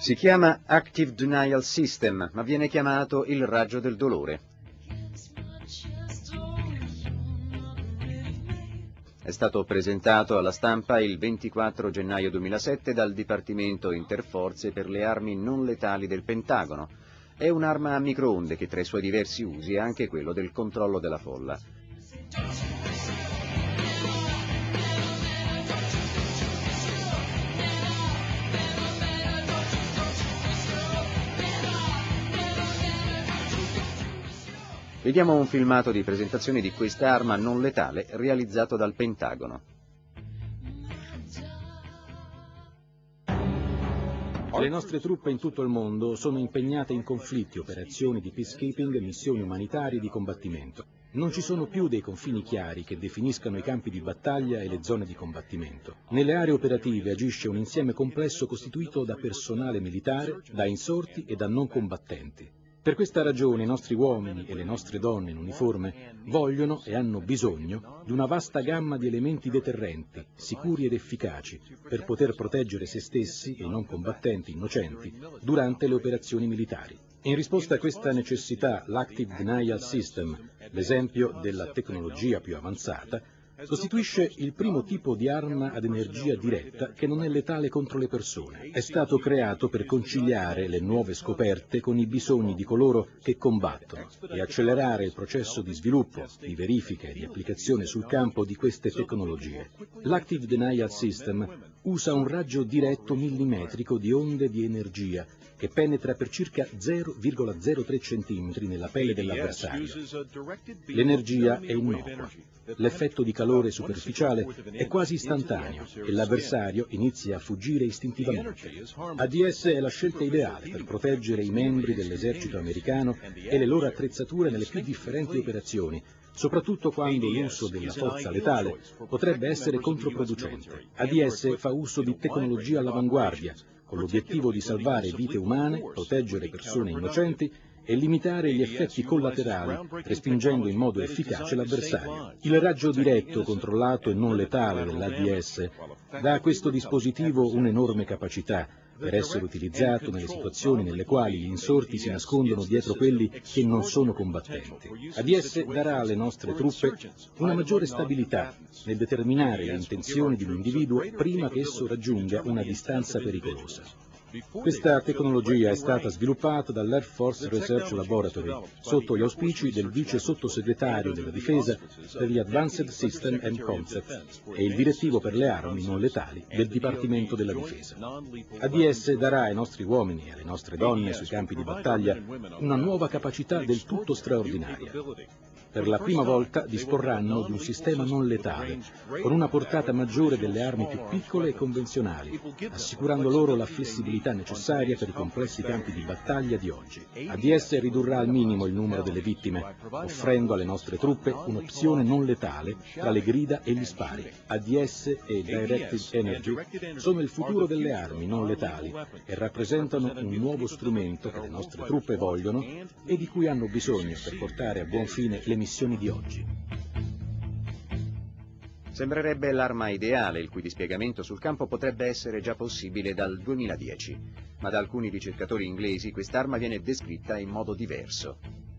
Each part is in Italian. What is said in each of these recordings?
Si chiama Active Denial System, ma viene chiamato il raggio del dolore. È stato presentato alla stampa il 24 gennaio 2007 dal Dipartimento Interforze per le armi non letali del Pentagono. È un'arma a microonde che tra i suoi diversi usi ha anche quello del controllo della folla. Vediamo un filmato di presentazione di questa arma non letale realizzato dal Pentagono. Le nostre truppe in tutto il mondo sono impegnate in conflitti, operazioni di peacekeeping, missioni umanitarie di combattimento. Non ci sono più dei confini chiari che definiscano i campi di battaglia e le zone di combattimento. Nelle aree operative agisce un insieme complesso costituito da personale militare, da insorti e da non combattenti. Per questa ragione i nostri uomini e le nostre donne in uniforme vogliono e hanno bisogno di una vasta gamma di elementi deterrenti, sicuri ed efficaci, per poter proteggere se stessi e i non combattenti innocenti durante le operazioni militari. In risposta a questa necessità, l'Active Denial System, l'esempio della tecnologia più avanzata, costituisce il primo tipo di arma ad energia diretta che non è letale contro le persone. È stato creato per conciliare le nuove scoperte con i bisogni di coloro che combattono e accelerare il processo di sviluppo, di verifica e di applicazione sul campo di queste tecnologie. L'Active Denial System usa un raggio diretto millimetrico di onde di energia che penetra per circa 0,03 cm nella pelle dell'avversario. L'energia è innocua. L'effetto di calore superficiale è quasi istantaneo e l'avversario inizia a fuggire istintivamente. ADS è la scelta ideale per proteggere i membri dell'esercito americano e le loro attrezzature nelle più differenti operazioni, soprattutto quando l'uso della forza letale potrebbe essere controproducente. ADS fa uso di tecnologia all'avanguardia, con l'obiettivo di salvare vite umane, proteggere persone innocenti e limitare gli effetti collaterali, respingendo in modo efficace l'avversario. Il raggio diretto, controllato e non letale dell'ADS dà a questo dispositivo un'enorme capacità per essere utilizzato nelle situazioni nelle quali gli insorti si nascondono dietro quelli che non sono combattenti. ADS darà alle nostre truppe una maggiore stabilità nel determinare le intenzioni di un individuo prima che esso raggiunga una distanza pericolosa. Questa tecnologia è stata sviluppata dall'Air Force Research Laboratory sotto gli auspici del vice sottosegretario della Difesa per gli Advanced System and Concepts e il direttivo per le armi non letali del Dipartimento della Difesa. ADS darà ai nostri uomini e alle nostre donne sui campi di battaglia una nuova capacità del tutto straordinaria. Per la prima volta disporranno di un sistema non letale, con una portata maggiore delle armi più piccole e convenzionali, assicurando loro la flessibilità necessaria per i complessi campi di battaglia di oggi. ADS ridurrà al minimo il numero delle vittime, offrendo alle nostre truppe un'opzione non letale tra le grida e gli spari. ADS e Directed Energy sono il futuro delle armi non letali e rappresentano un nuovo strumento che le nostre truppe vogliono e di cui hanno bisogno per portare a buon fine le missioni di oggi. Sembrerebbe l'arma ideale, il cui dispiegamento sul campo potrebbe essere già possibile dal 2010, ma da alcuni ricercatori inglesi quest'arma viene descritta in modo diverso.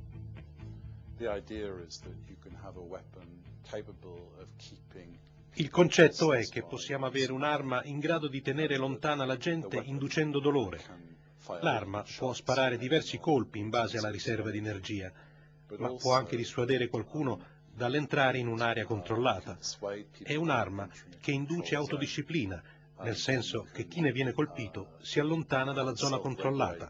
Il concetto è che possiamo avere un'arma in grado di tenere lontana la gente inducendo dolore. L'arma può sparare diversi colpi in base alla riserva di energia, ma può anche dissuadere qualcuno dall'entrare in un'area controllata. È un'arma che induce autodisciplina, nel senso che chi ne viene colpito si allontana dalla zona controllata.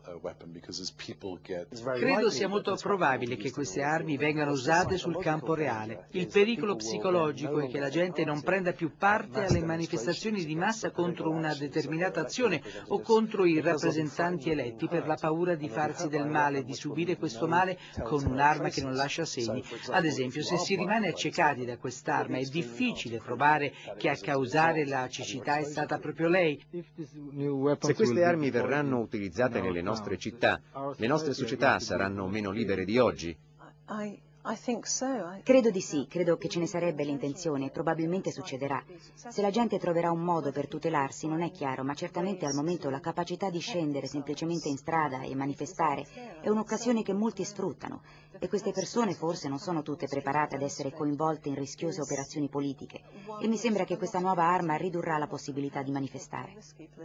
Credo sia molto probabile che queste armi vengano usate sul campo reale. Il pericolo psicologico è che la gente non prenda più parte alle manifestazioni di massa contro una determinata azione o contro i rappresentanti eletti per la paura di farsi del male, di subire questo male con un'arma che non lascia segni. Ad esempio, se si rimane accecati da quest'arma è difficile provare che a causare la cecità è stata proprio lei. Se queste armi verranno utilizzate nelle nostre città, le nostre società saranno meno libere di oggi. Credo di sì, credo che ce ne sarebbe l'intenzione e probabilmente succederà. Se la gente troverà un modo per tutelarsi non è chiaro, ma certamente al momento la capacità di scendere semplicemente in strada e manifestare è un'occasione che molti sfruttano e queste persone forse non sono tutte preparate ad essere coinvolte in rischiose operazioni politiche e mi sembra che questa nuova arma ridurrà la possibilità di manifestare.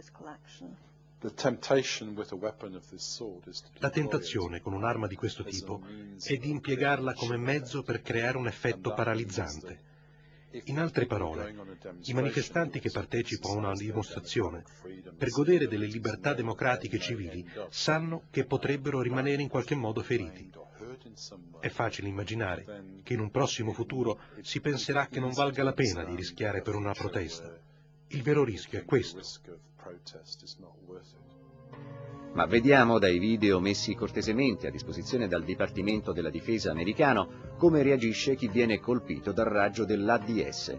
La tentazione con un'arma di questo tipo è di impiegarla come mezzo per creare un effetto paralizzante. In altre parole, i manifestanti che partecipano a una dimostrazione, per godere delle libertà democratiche civili, sanno che potrebbero rimanere in qualche modo feriti. È facile immaginare che in un prossimo futuro si penserà che non valga la pena di rischiare per una protesta. Il vero rischio è questo. Ma vediamo dai video messi cortesemente a disposizione dal Dipartimento della Difesa americano come reagisce chi viene colpito dal raggio dell'ADS.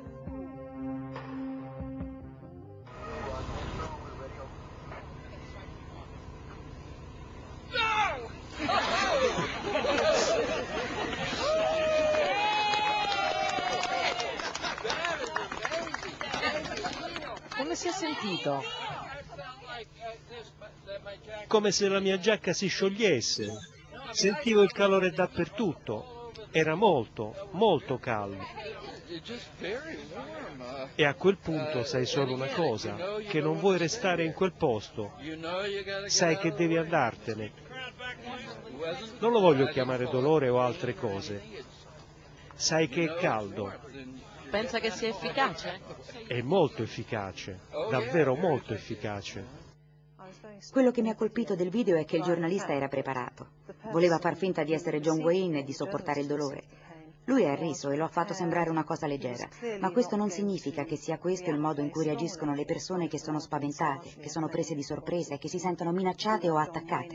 Come si è sentito? Come se la mia giacca si sciogliesse. Sentivo il calore dappertutto. Era molto, molto caldo. E a quel punto sai solo una cosa, che non vuoi restare in quel posto. Sai che devi andartene. Non lo voglio chiamare dolore o altre cose. Sai che è caldo. Pensa che sia efficace? È molto efficace, davvero molto efficace. Quello che mi ha colpito del video è che il giornalista era preparato. Voleva far finta di essere John Wayne e di sopportare il dolore. Lui ha riso e lo ha fatto sembrare una cosa leggera, ma questo non significa che sia questo il modo in cui reagiscono le persone che sono spaventate, che sono prese di sorpresa e che si sentono minacciate o attaccate.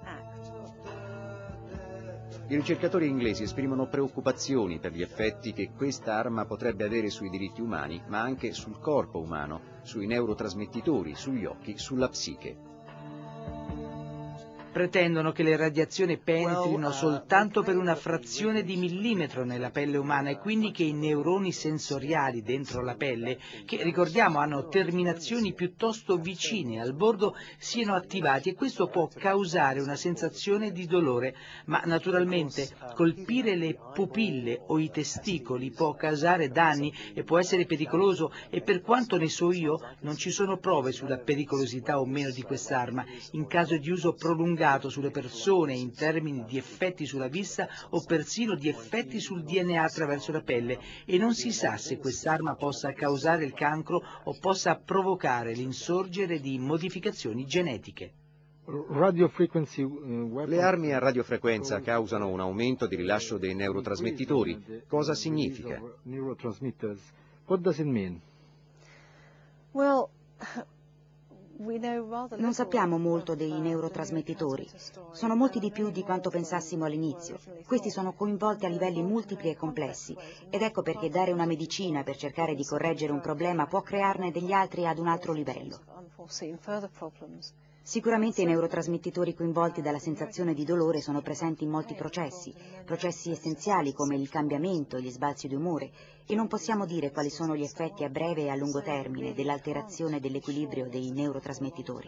I ricercatori inglesi esprimono preoccupazioni per gli effetti che questa arma potrebbe avere sui diritti umani, ma anche sul corpo umano, sui neurotrasmettitori, sugli occhi, sulla psiche. Pretendono che le radiazioni penetrino soltanto per una frazione di millimetro nella pelle umana e quindi che i neuroni sensoriali dentro la pelle, che ricordiamo hanno terminazioni piuttosto vicine al bordo, siano attivati e questo può causare una sensazione di dolore, ma naturalmente colpire le pupille o i testicoli può causare danni e può essere pericoloso e per quanto ne so io non ci sono prove sulla pericolosità o meno di quest'arma in caso di uso prolungato sulle persone in termini di effetti sulla vista o persino di effetti sul DNA attraverso la pelle e non si sa se quest'arma possa causare il cancro o possa provocare l'insorgere di modificazioni genetiche. Le armi a radiofrequenza causano un aumento di rilascio dei neurotrasmettitori. Cosa significa? Non sappiamo molto dei neurotrasmettitori. Sono molti di più di quanto pensassimo all'inizio. Questi sono coinvolti a livelli multipli e complessi ed ecco perché dare una medicina per cercare di correggere un problema può crearne degli altri ad un altro livello. Sicuramente i neurotrasmettitori coinvolti dalla sensazione di dolore sono presenti in molti processi essenziali come il cambiamento e gli sbalzi di umore, e non possiamo dire quali sono gli effetti a breve e a lungo termine dell'alterazione dell'equilibrio dei neurotrasmettitori.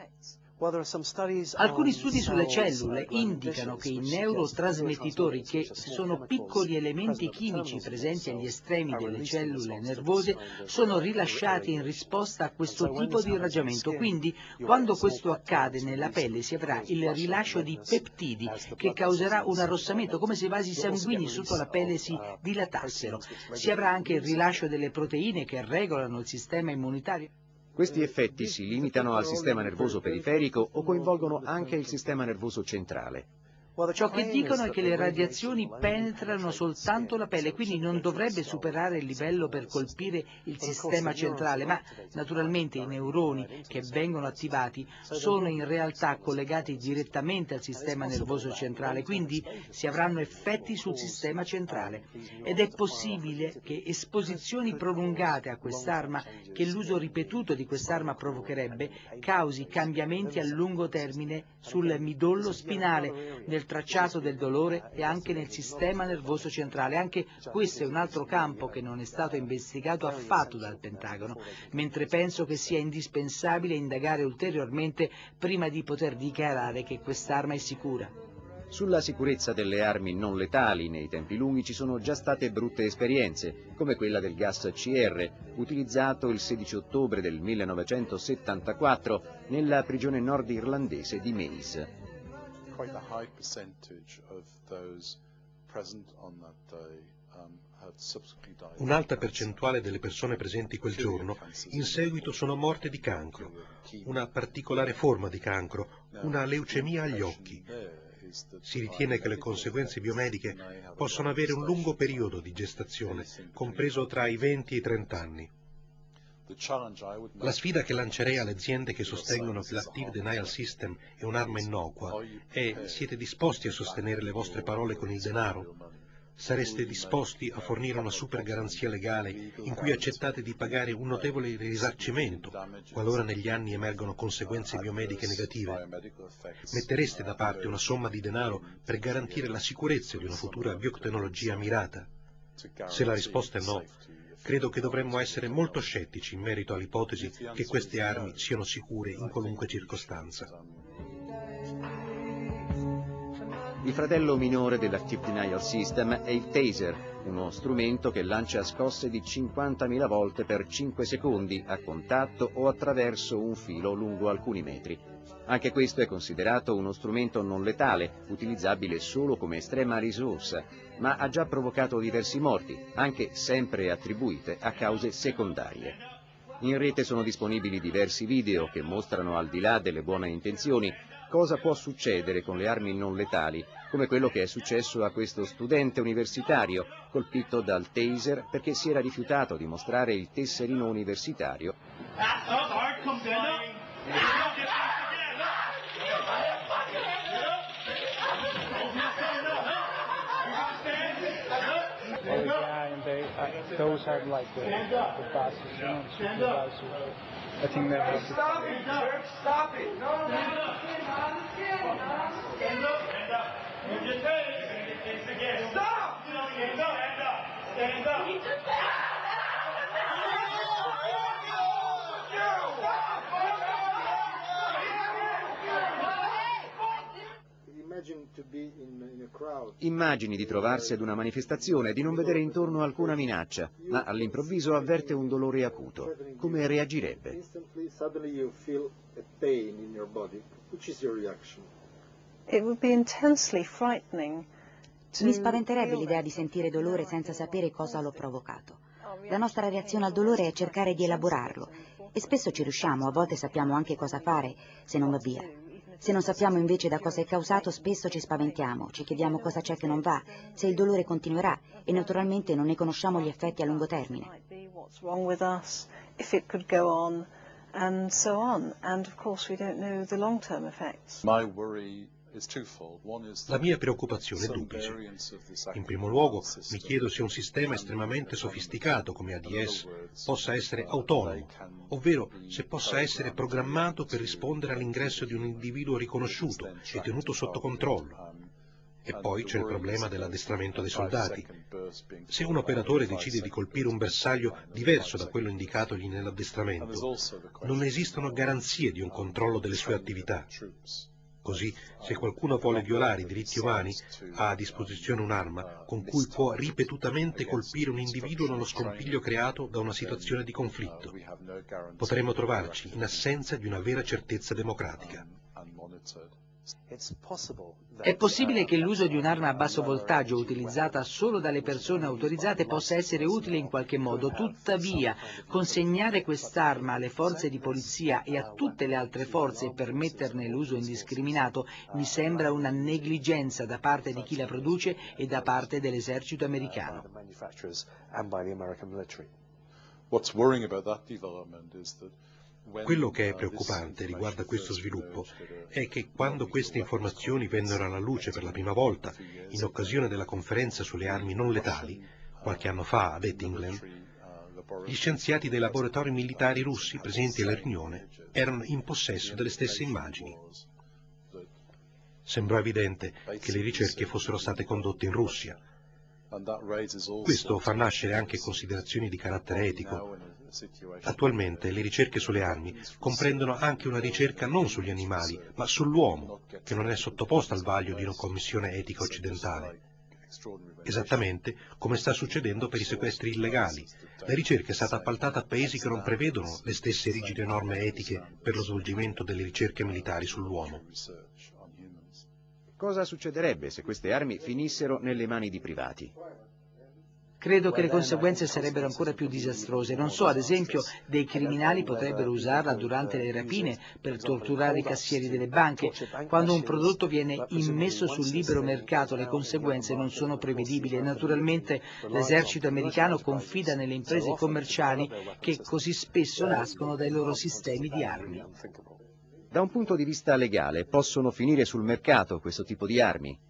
Alcuni studi sulle cellule indicano che i neurotrasmettitori, che sono piccoli elementi chimici presenti agli estremi delle cellule nervose, sono rilasciati in risposta a questo tipo di irraggiamento. Quindi, quando questo accade nella pelle si avrà il rilascio di peptidi che causerà un arrossamento, come se i vasi sanguigni sotto la pelle si dilatassero. Si avrà anche il rilascio delle proteine che regolano il sistema immunitario. Questi effetti si limitano al sistema nervoso periferico o coinvolgono anche il sistema nervoso centrale? Ciò che dicono è che le radiazioni penetrano soltanto la pelle, quindi non dovrebbe superare il livello per colpire il sistema centrale, ma naturalmente i neuroni che vengono attivati sono in realtà collegati direttamente al sistema nervoso centrale, quindi si avranno effetti sul sistema centrale. Ed è possibile che esposizioni prolungate a quest'arma, che l'uso ripetuto di quest'arma provocherebbe, causi cambiamenti a lungo termine sul midollo spinale, nel nel tracciato del dolore e anche nel sistema nervoso centrale. Anche questo è un altro campo che non è stato investigato affatto dal Pentagono, mentre penso che sia indispensabile indagare ulteriormente prima di poter dichiarare che quest'arma è sicura. Sulla sicurezza delle armi non letali nei tempi lunghi ci sono già state brutte esperienze, come quella del gas CR, utilizzato il 16 ottobre del 1974 nella prigione nord-irlandese di Mays. Un'alta percentuale delle persone presenti quel giorno in seguito sono morte di cancro, una particolare forma di cancro, una leucemia agli occhi. Si ritiene che le conseguenze biomediche possano avere un lungo periodo di gestazione, compreso tra i 20 e i 30 anni. La sfida che lancerei alle aziende che sostengono che l'Active Denial System è un'arma innocua è: siete disposti a sostenere le vostre parole con il denaro? Sareste disposti a fornire una super garanzia legale in cui accettate di pagare un notevole risarcimento qualora negli anni emergono conseguenze biomediche negative? Mettereste da parte una somma di denaro per garantire la sicurezza di una futura biotecnologia mirata? Se la risposta è no, credo che dovremmo essere molto scettici in merito all'ipotesi che queste armi siano sicure in qualunque circostanza. Il fratello minore dell'Active Denial System è il taser, uno strumento che lancia scosse di 50.000 volte per 5 secondi a contatto o attraverso un filo lungo alcuni metri. Anche questo è considerato uno strumento non letale, utilizzabile solo come estrema risorsa, ma ha già provocato diversi morti, anche sempre attribuite a cause secondarie. In rete sono disponibili diversi video che mostrano, al di là delle buone intenzioni, cosa può succedere con le armi non letali, come quello che è successo a questo studente universitario colpito dal taser perché si era rifiutato di mostrare il tesserino universitario. Those are like the bosses, you know, supervisors. I think they have to... Stop it, Church! Stop it! No, no, no! Stand up! Stand up! Move your face! Stop! Stand up! Stand up! Stand up! Immagini di trovarsi ad una manifestazione e di non vedere intorno alcuna minaccia, ma all'improvviso avverte un dolore acuto. Come reagirebbe? Mi spaventerebbe l'idea di sentire dolore senza sapere cosa l'ho provocato. La nostra reazione al dolore è cercare di elaborarlo e spesso ci riusciamo, a volte sappiamo anche cosa fare se non va via. Se non sappiamo invece da cosa è causato, spesso ci spaventiamo, ci chiediamo cosa c'è che non va, se il dolore continuerà e naturalmente non ne conosciamo gli effetti a lungo termine. La mia preoccupazione è duplice. In primo luogo, mi chiedo se un sistema estremamente sofisticato come ADS possa essere autonomo, ovvero se possa essere programmato per rispondere all'ingresso di un individuo riconosciuto e tenuto sotto controllo. E poi c'è il problema dell'addestramento dei soldati. Se un operatore decide di colpire un bersaglio diverso da quello indicatogli nell'addestramento, non esistono garanzie di un controllo delle sue attività. Così, se qualcuno vuole violare i diritti umani, ha a disposizione un'arma con cui può ripetutamente colpire un individuo nello scompiglio creato da una situazione di conflitto. Potremmo trovarci in assenza di una vera certezza democratica. È possibile che l'uso di un'arma a basso voltaggio utilizzata solo dalle persone autorizzate possa essere utile in qualche modo. Tuttavia, consegnare quest'arma alle forze di polizia e a tutte le altre forze e permetterne l'uso indiscriminato mi sembra una negligenza da parte di chi la produce e da parte dell'esercito americano. Quello che è preoccupante riguardo a questo sviluppo è che quando queste informazioni vennero alla luce per la prima volta in occasione della conferenza sulle armi non letali, qualche anno fa ad Ettingen, gli scienziati dei laboratori militari russi presenti alla riunione erano in possesso delle stesse immagini. sembrò evidente che le ricerche fossero state condotte in Russia. Questo fa nascere anche considerazioni di carattere etico. Attualmente le ricerche sulle armi comprendono anche una ricerca non sugli animali, ma sull'uomo, che non è sottoposta al vaglio di una commissione etica occidentale. Esattamente come sta succedendo per i sequestri illegali. La ricerca è stata appaltata a paesi che non prevedono le stesse rigide norme etiche per lo svolgimento delle ricerche militari sull'uomo. Cosa succederebbe se queste armi finissero nelle mani di privati? Credo che le conseguenze sarebbero ancora più disastrose. Non so, ad esempio, dei criminali potrebbero usarla durante le rapine per torturare i cassieri delle banche. Quando un prodotto viene immesso sul libero mercato, le conseguenze non sono prevedibili e naturalmente l'esercito americano confida nelle imprese commerciali che così spesso nascono dai loro sistemi di armi. Da un punto di vista legale, possono finire sul mercato questo tipo di armi?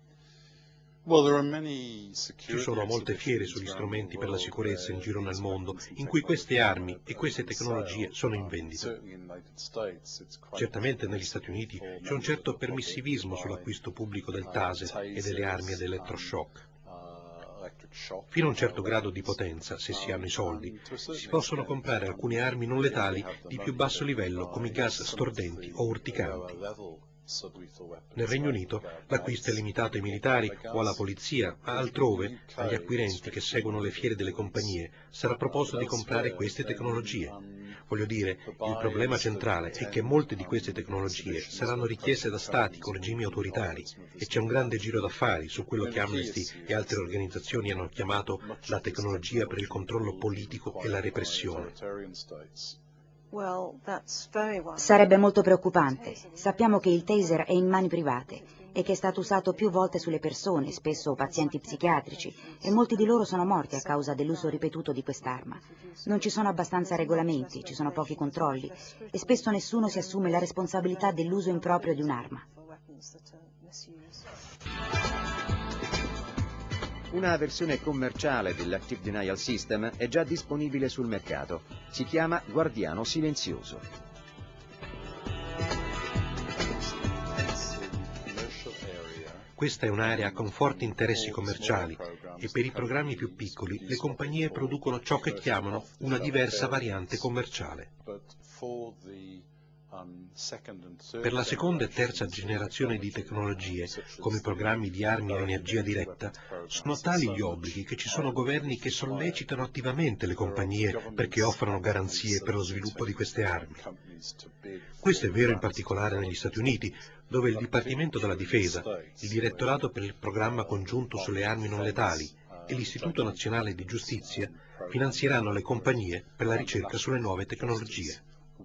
Ci sono molte fiere sugli strumenti per la sicurezza in giro nel mondo in cui queste armi e queste tecnologie sono in vendita. Certamente negli Stati Uniti c'è un certo permissivismo sull'acquisto pubblico del taser e delle armi ad elettroshock. Fino a un certo grado di potenza, se si hanno i soldi, si possono comprare alcune armi non letali di più basso livello come i gas stordenti o urticanti. Nel Regno Unito l'acquisto è limitato ai militari o alla polizia, ma altrove, agli acquirenti che seguono le fiere delle compagnie, sarà proposto di comprare queste tecnologie. Voglio dire, il problema centrale è che molte di queste tecnologie saranno richieste da stati con regimi autoritari e c'è un grande giro d'affari su quello che Amnesty e altre organizzazioni hanno chiamato la tecnologia per il controllo politico e la repressione. Sarebbe molto preoccupante. Sappiamo che il taser è in mani private e che è stato usato più volte sulle persone, spesso pazienti psichiatrici, e molti di loro sono morti a causa dell'uso ripetuto di quest'arma. Non ci sono abbastanza regolamenti, ci sono pochi controlli e spesso nessuno si assume la responsabilità dell'uso improprio di un'arma. Una versione commerciale dell'Active Denial System è già disponibile sul mercato. Si chiama Guardiano Silenzioso. Questa è un'area con forti interessi commerciali e per i programmi più piccoli le compagnie producono ciò che chiamano una diversa variante commerciale. Per la seconda e terza generazione di tecnologie, come i programmi di armi a energia diretta, sono tali gli obblighi che ci sono governi che sollecitano attivamente le compagnie perché offrano garanzie per lo sviluppo di queste armi. Questo è vero in particolare negli Stati Uniti, dove il Dipartimento della Difesa, il Direttorato per il Programma Congiunto sulle Armi Non Letali e l'Istituto Nazionale di Giustizia finanzieranno le compagnie per la ricerca sulle nuove tecnologie.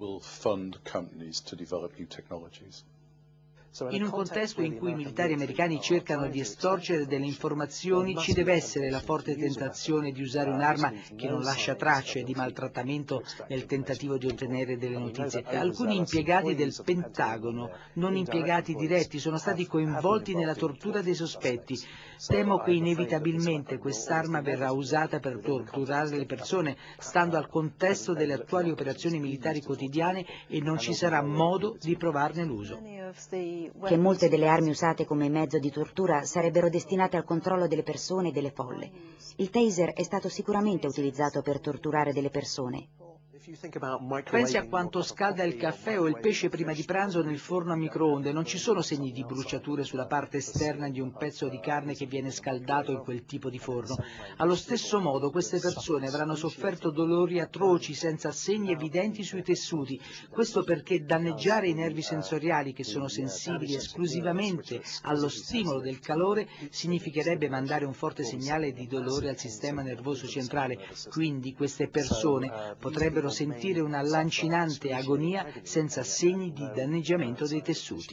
In un contesto in cui i militari americani cercano di estorcere delle informazioni, ci deve essere la forte tentazione di usare un'arma che non lascia tracce di maltrattamento nel tentativo di ottenere delle notizie. Alcuni impiegati del Pentagono, non impiegati diretti, sono stati coinvolti nella tortura dei sospetti. Temo che inevitabilmente quest'arma verrà usata per torturare le persone, stando al contesto delle attuali operazioni militari quotidiane, e non ci sarà modo di provarne l'uso. Che molte delle armi usate come mezzo di tortura sarebbero destinate al controllo delle persone e delle folle. Il taser è stato sicuramente utilizzato per torturare delle persone. Pensi a quanto scalda il caffè o il pesce prima di pranzo nel forno a microonde. Non ci sono segni di bruciature sulla parte esterna di un pezzo di carne che viene scaldato in quel tipo di forno. Allo stesso modo queste persone avranno sofferto dolori atroci senza segni evidenti sui tessuti. Questo perché danneggiare i nervi sensoriali, che sono sensibili esclusivamente allo stimolo del calore, significherebbe mandare un forte segnale di dolore al sistema nervoso centrale. Quindi queste persone potrebbero sentire una lancinante agonia senza segni di danneggiamento dei tessuti.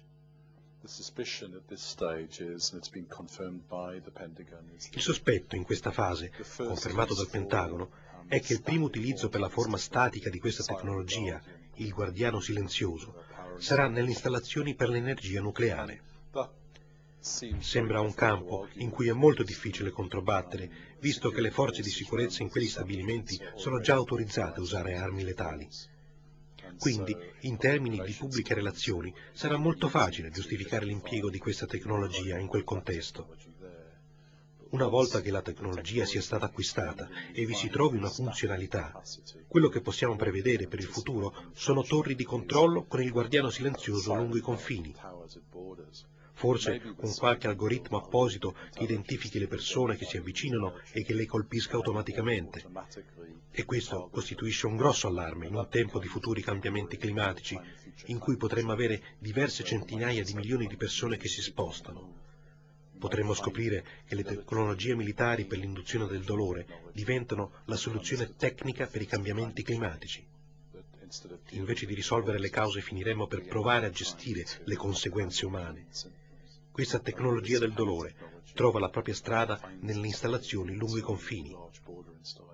Il sospetto in questa fase, confermato dal Pentagono, è che il primo utilizzo per la forma statica di questa tecnologia, il guardiano silenzioso, sarà nelle installazioni per l'energia nucleare. Sembra un campo in cui è molto difficile controbattere, visto che le forze di sicurezza in quegli stabilimenti sono già autorizzate a usare armi letali. Quindi, in termini di pubbliche relazioni, sarà molto facile giustificare l'impiego di questa tecnologia in quel contesto. Una volta che la tecnologia sia stata acquistata e vi si trovi una funzionalità, quello che possiamo prevedere per il futuro sono torri di controllo con il guardiano silenzioso lungo i confini. Forse con qualche algoritmo apposito che identifichi le persone che si avvicinano e che le colpisca automaticamente. E questo costituisce un grosso allarme in un tempo di futuri cambiamenti climatici, in cui potremmo avere diverse centinaia di milioni di persone che si spostano. Potremmo scoprire che le tecnologie militari per l'induzione del dolore diventano la soluzione tecnica per i cambiamenti climatici. Invece di risolvere le cause finiremmo per provare a gestire le conseguenze umane. Questa tecnologia del dolore trova la propria strada nelle installazioni lungo i confini.